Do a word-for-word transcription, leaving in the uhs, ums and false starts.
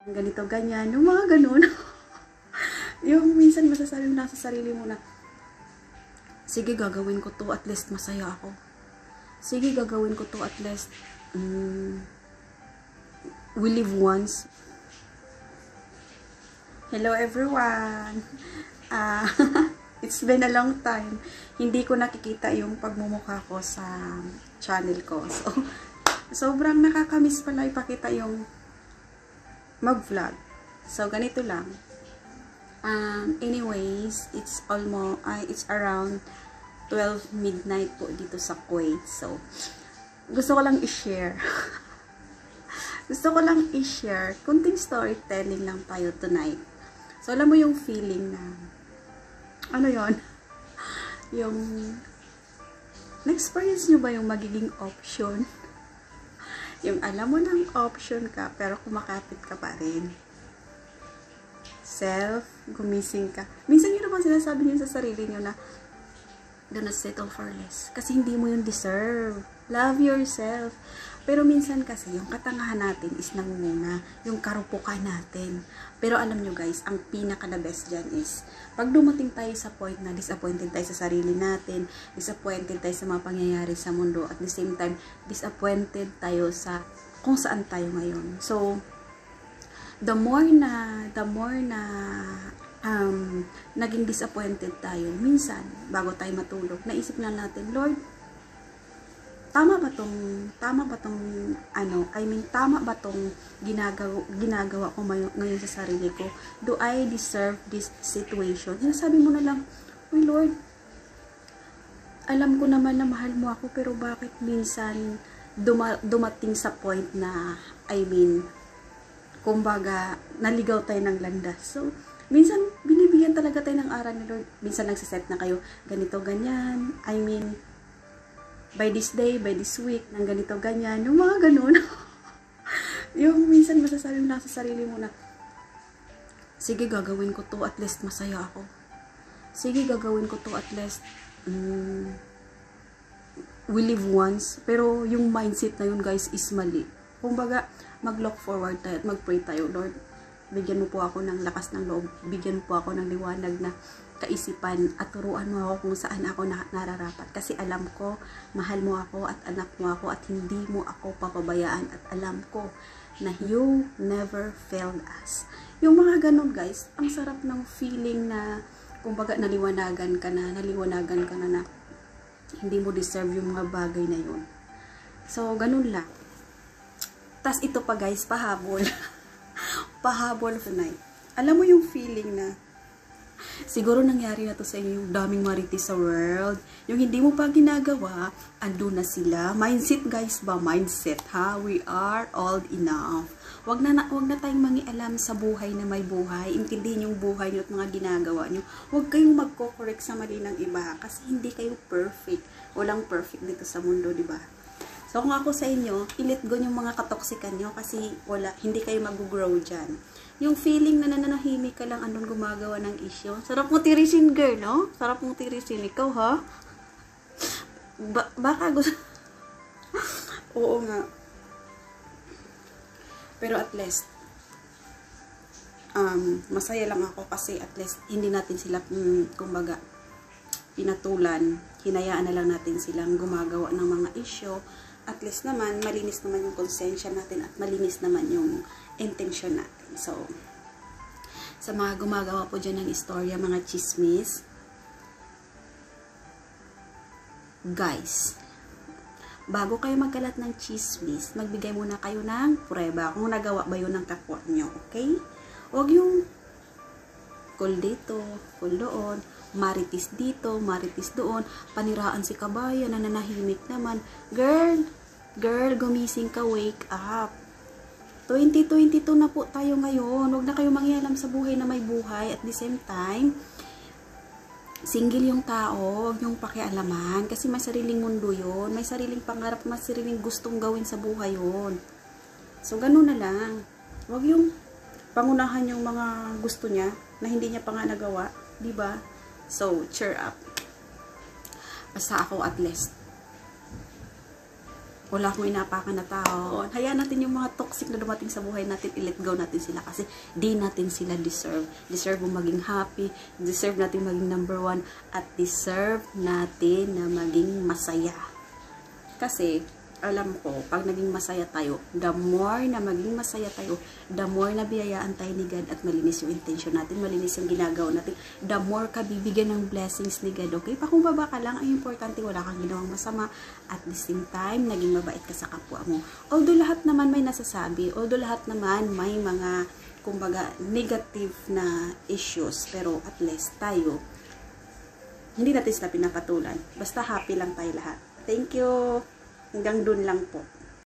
ganito, ganyan, yung mga ganun. Yung minsan masasabi mo na sa sarili mo na, sige, gagawin ko to, at least masaya ako. Sige, gagawin ko to, at least, um, we live once. Hello everyone! Uh, it's been a long time. Hindi ko nakikita yung pagmumukha ko sa channel ko. So, sobrang nakakamiss pala ipakita yung mag-vlog. So, ganito lang. Um, anyways, it's almost, uh, it's around twelve midnight po dito sa Kuwait. So, gusto ko lang i-share. gusto ko lang i-share. Kunting storytelling lang tayo tonight. So, alam mo yung feeling na, ano yon yung, na-experience nyo ba yung magiging option? Yung alam mo ng option ka, pero kumakapit ka pa rin. Self, gumising ka. Minsan yun naman sinasabi niyo sa sarili niyo na, do not settle for less. Kasi hindi mo yung deserve. Love yourself. Pero minsan kasi, yung katangahan natin is nangunguna. Yung karupukan natin. Pero alam nyo guys, ang pinaka the best dyan is, pag dumating tayo sa point na disappointed tayo sa sarili natin, disappointed tayo sa mga pangyayari sa mundo, at the same time, disappointed tayo sa kung saan tayo ngayon. So, the more na, the more na, um, naging disappointed tayo, minsan, bago tayo matulog, naisip na natin, Lord, tama ba tong, tama ba tong, ano, I mean, tama ba tong ginagawa, ginagawa ko ngayon sa sarili ko? Do I deserve this situation? Sinasabi mo na lang, oh Lord, alam ko naman na mahal mo ako, pero bakit minsan duma, dumating sa point na, I mean, kumbaga, naligaw tayo ng landas. So, minsan, binibigyan talaga tayo ng aral ni Lord. Minsan, nagsiset na kayo, ganito, ganyan, I mean, by this day, by this week, ng ganito, ganyan, yung mga ganun. Yung minsan masasabi mo na sa sarili mo na, sige, gagawin ko to, at least masaya ako. Sige, gagawin ko to, at least, um, we live once. Pero yung mindset na yun, guys, is mali. Kumbaga, mag-look forward tayo at mag-pray tayo, Lord, bigyan mo po ako ng lakas ng loob, bigyan mo po ako ng liwanag na kaisipan at turuan mo ako kung saan ako na nararapat. Kasi alam ko, mahal mo ako at anak mo ako at hindi mo ako papabayaan at alam ko na you never failed us. Yung mga ganun guys, ang sarap ng feeling na kumbaga naliwanagan ka na, naliwanagan ka na na hindi mo deserve yung mga bagay na yun. So, ganun lang. Tas ito pa guys, pahabol. pahabol tonight. Alam mo yung feeling na siguro nangyari na to sa inyo, yung daming marites sa world. Yung hindi mo pa ginagawa, andun na sila. Mindset guys ba? Mindset ha? We are old enough. Wag na, na, wag na tayong mangialam sa buhay na may buhay. Intindihin yung buhay nyo at mga ginagawa nyo. Wag kayong magko-correct sa mali ng iba. Kasi hindi kayo perfect. Walang perfect dito sa mundo, di ba? So kung ako sa inyo, i-let go yung mga katoksikan nyo kasi wala, hindi kayo mag-grow dyan. Yung feeling na nananahimik ka lang andun gumagawa ng issue. Sarap mo tirisin, girl, no? Sarap mo tirisin. Ikaw, ha? Ba baka gusto... Oo nga. Pero at least, um, masaya lang ako kasi at least hindi natin sila, um, kumbaga, pinatulan. Hinayaan na lang natin silang gumagawa ng mga issue. At least naman, malinis naman yung konsensya natin at malinis naman yung intention natin. So, sa mga gumagawa po dyan ng istorya, mga chismis, guys, bago kayo magkalat ng chismis, magbigay muna kayo ng prueba kung nagawa ba yun ng kapwa nyo, okay? Huwag yung cool dito, cool doon, maritis dito, maritis doon, paniraan si kabayan, nananahimik naman. Girl, girl, gumising ka, wake up. twenty twenty-two na po tayo ngayon. Huwag na kayo mangyalam sa buhay na may buhay. At the same time, single yung tao, huwag niyong pakialaman. Kasi may sariling mundo yun. May sariling pangarap, may sariling gustong gawin sa buhay yun. So, ganun na lang. Huwag yung pangunahan yung mga gusto niya na hindi niya pa nga nagawa. Diba? So, cheer up. Basta ako at least. wala akong inapakan na tao. Hayaan natin yung mga toxic na dumating sa buhay natin, i-let go natin sila kasi di natin sila deserve. Deserve mo maging happy, deserve natin maging number one, at deserve natin na maging masaya. Kasi, alam ko, pag naging masaya tayo, the more na maging masaya tayo, the more na biyayaan tayo ni God at malinis yung intention natin, malinis yung ginagawa natin, the more ka bibigyan ng blessings ni God, okay? Pakumbaba ka lang, ang importante, wala kang ginawang masama, at the same time, naging mabait ka sa kapwa mo. Although lahat naman may nasasabi, although lahat naman may mga, kumbaga, negative na issues, pero at least tayo, hindi natin sila pinapatulan. Basta happy lang tayo lahat. Thank you! Hanggang dun lang po.